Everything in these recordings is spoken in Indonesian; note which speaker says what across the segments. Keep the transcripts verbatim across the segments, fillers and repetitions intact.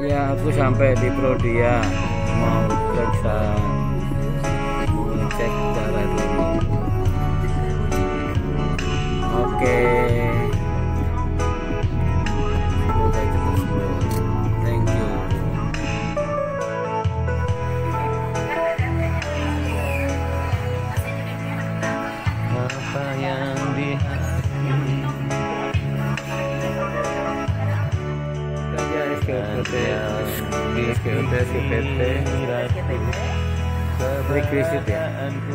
Speaker 1: Ya, aku sampai di Prodia, mau periksa, mau cek darah dulu. Oke. Semoga cepat sembuh. Thank you.
Speaker 2: Apa yang di hati
Speaker 1: S K U P T, S K U P T, S K P T, rekvisit ya,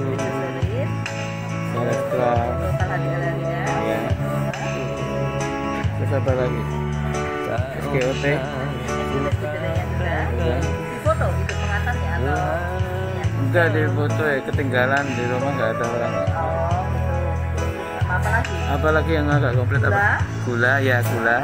Speaker 1: selektral, ya. Terus apa lagi? S K U T,
Speaker 3: foto itu pengantarnya atau
Speaker 1: enggak di foto ya, ketinggalan di rumah nggak ada orang.
Speaker 3: oh gitu. Sama apa lagi?
Speaker 1: Apalagi yang agak komplit apa?
Speaker 3: Gula.
Speaker 1: Gula ya gula.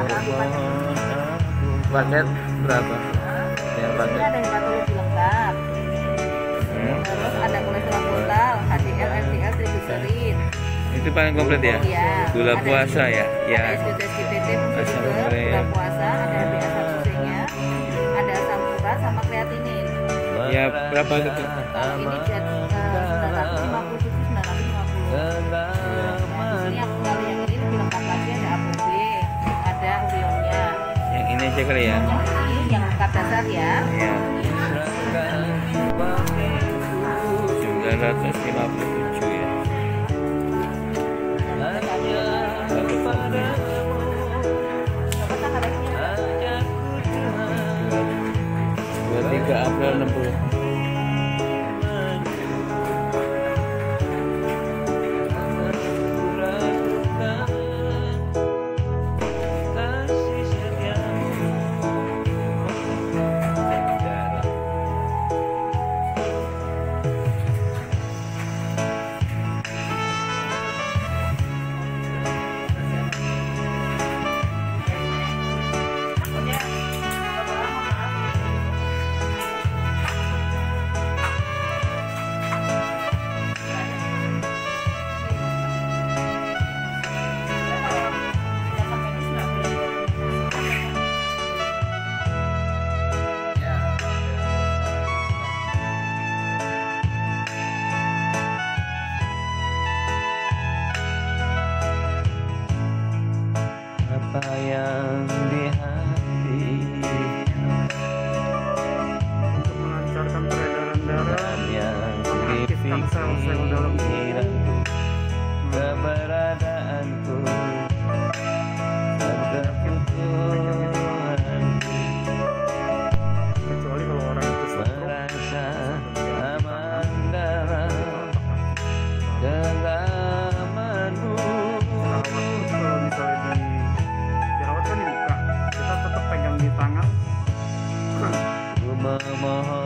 Speaker 1: Paket berapa? Yang
Speaker 3: Ini
Speaker 1: paket?
Speaker 3: ada hematologi lengkap.
Speaker 1: Hmm.
Speaker 3: Terus ada kolesterol total, H D L, L D L, triglycerin.
Speaker 1: Itu paling komplit ya?
Speaker 3: Iya.
Speaker 1: Gula
Speaker 3: Ada
Speaker 1: puasa ya? Ya.
Speaker 3: Ada S G T S G P T,
Speaker 1: Asam
Speaker 3: gula
Speaker 1: urat.
Speaker 3: puasa, ada H b A satu C-nya, ada asam urat sama kreatinin.
Speaker 1: Ya berapa itu?
Speaker 3: Kalau ini jet sembilan ratus lima puluh tujuh, sembilan ratus lima puluh. Nah, di sini aku kalau yang ini lebih lengkap lagi, ada A P O B, ada urionnya.
Speaker 1: Yang ini aja kali ya?
Speaker 3: Yang ini yang lengkap dasar ya.
Speaker 1: Ya. sembilan ratus lima puluh tujuh ya. Satu komplit. dua puluh tiga April enam puluh.
Speaker 2: apa yang di hati
Speaker 4: untuk melancarkan peredaran darah,
Speaker 2: dan yang
Speaker 4: mengaktifkan sel-sel dalam tubuh.
Speaker 2: pikiranku keberadaanku dan kebutuhanku
Speaker 4: Kecuali kalau orang itu stroke,
Speaker 2: merasa aman dalam genggamanmu.
Speaker 4: jerawat itu kalau misalnya di jerawat kan di muka, kita tetap pegang di tangan.
Speaker 2: Ku memohon